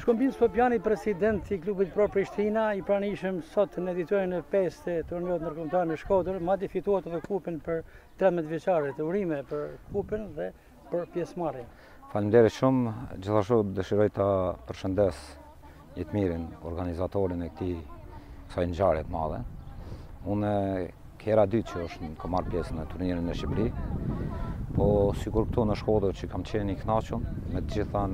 Shkombin Sopjani, presidenti i klubit Pro Prishtina, I pranishëm sot në editorin e 5 të turnirut ndërkombëtar në Shkodër, madje fituat edhe kupën për 13 vjeçare, të urime për kupën dhe për pjesëmarrjen. Faleminderit shumë, gjithashtu dëshiroj ta përshëndes Jetmirin, organizatorin e kësaj ngjarje të madhe. Unë hera dytë që kam marrë pjesë në turnirin e Shqipëri, po sikur këtu në Shkodër që kam qenë I kënaqur me të gjitha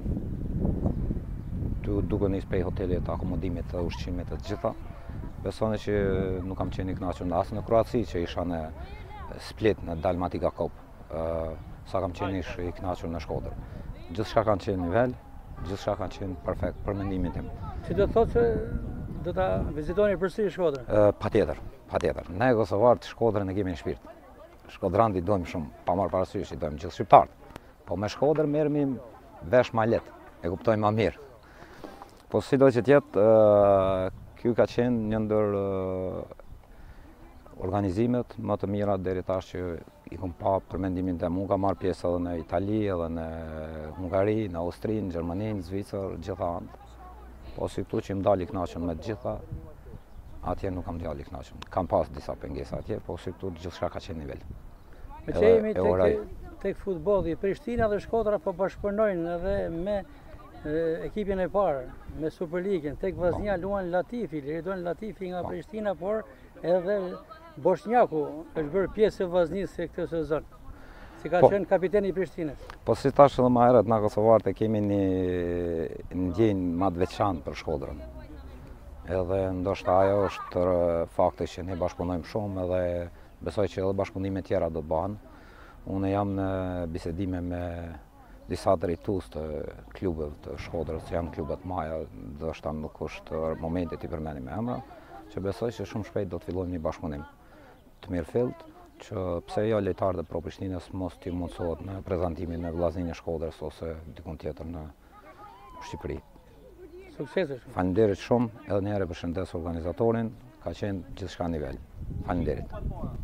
duke nis prej hotelit, akomodimit të ushqimit të gjitha. Besoni që nuk kam qenë I kënaqur as në Kroaci që isha në Split në Dalmatika Cup. Sa kam qenë I kënaqur në Shkodër. Gjithçka kanë qenë nivel, gjithçka kanë qenë perfekt për mendimin tim. Që do të thotë se do ta vizitoni përsëri Shkodrën? Patjetër. Ne kosovarët Shkodrën e kemi në shpirt. Shkodranët I dojmë shumë, pa marrë parasysh I dojmë gjithë shqiptarët. Po me Shkodër merremi vesh ma lehtë, e kuptojmë më mirë. Po sido që tjetë, ky ka qenë një ndër organizimet më të mira deri tash që I kam pa për mendimin tim. Unë kam marrë pjesë edhe në Itali, edhe në Hungari, në Austri, në Gjermani, në Zvicër, gjitha anë. Po si këtu që më dali I kënaqur me gjitha, atje nuk kam dali I kënaqur. Kam pas disa pengesa atje, po si këtu gjithçka ka qenë nivel. Me që jemi tek futbolli, Prishtina dhe Shkodra po bashkëpunojnë edhe me ekipin e parë, me Superligën. Tek Vllaznia luan Latifi, Liridon Latifi nga Prishtina, por edhe Bosnjaku është bërë pjesë e Vllaznisë këtë sezon. Si ka qenë kapiteni I Prishtinës. Po si tash edhe më herët, na kosovarët e kemi një ndjenjë më të veçantë për Shkodrën. Edhe ndoshta ajo është fakti që ne bashkëpunojmë shumë edhe besoj që edhe bashkëpunime tjera do të bëhen. Unë jam në bisedime me disa drejtues të klubeve të Shkodrës, që janë klubet maja, ndoshta nuk është momenti t'i përmendim me emra, që besoj që shumë shpejt do të fillojmë një bashkëpunim të mirëfillt, që pse jo lojtarët e Pro Prishtinës mos t'i mundsohet në prezantimin e vllazninë e Shkodrës ose dikun tjetër në Shqipëri. Suksese. Faleminderit shumë, edhe një herë përshëndes organizatorin, ka qenë gjithçka nivel. Faleminderit.